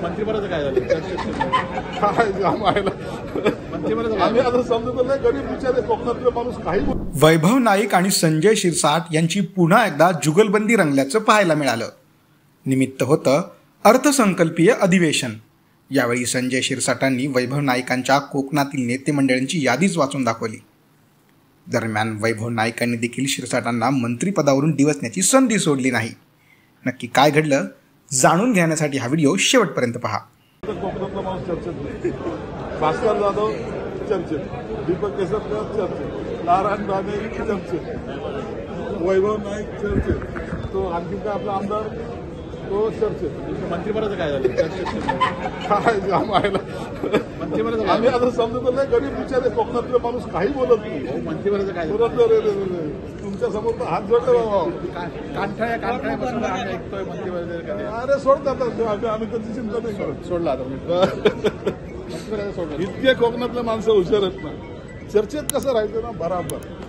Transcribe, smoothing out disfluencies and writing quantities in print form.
मंत्रिपदाचं काय झालं? काय व्हायला आम्ही आता समजत नाही. गरीब विचार कोकणातले माणूस काही. वैभव नाईक आणि संजय शिरसाट यांची पुन्हा एकदा जुगलबंदी रंगल्याचं पाहायला मिळालं. निमित्त होतं अर्थसंकल्पीय अधिवेशन. यावेळी संजय शिरसाटांनी वैभव नाईकांच्या कोकणातील नेते मंडळींची यादीच वाचून दाखवली. दरम्यान वैभव नाईकांनी देखील शिरसाटांना मंत्रिपदावरून डिवचण्याची संधी सोडली नाही. नक्की काय घडलं जाणून घेण्यासाठी हा व्हिडिओ शेवटपर्यंत पहा. कोकणातला माणूस चर्चेत नाही. भास्कर जाधव चर्चेत, दीपक केसरकर चर्चेत, नारायण राणे चर्चेत, वैभव नाईक चर्चेत, तो आणखी काय आपला आमदार तो चर्चेत. मंत्रिपदाचं काय झालं? काय व्हायला मंत्रिपदाचं आम्ही आता समजत नाही. गरीब विचार कोकणातले माणूस काही बोलत नाही. मंत्रिपदाचं काय झालं? तुमच्या समोर तर हात जोडले बाबा. कांठाळ्यापासून आम्ही ऐकतोय मंत्रिपदाचं काय. अरे सोडत आता आम्ही त्याची चिंता नाही करत. सोडला आता मंत्रिपदाचं सोडलं. इतके कोकणातले माणसं हुशार आहेत ना. चर्चेत कसं राहायचं ना बराबर.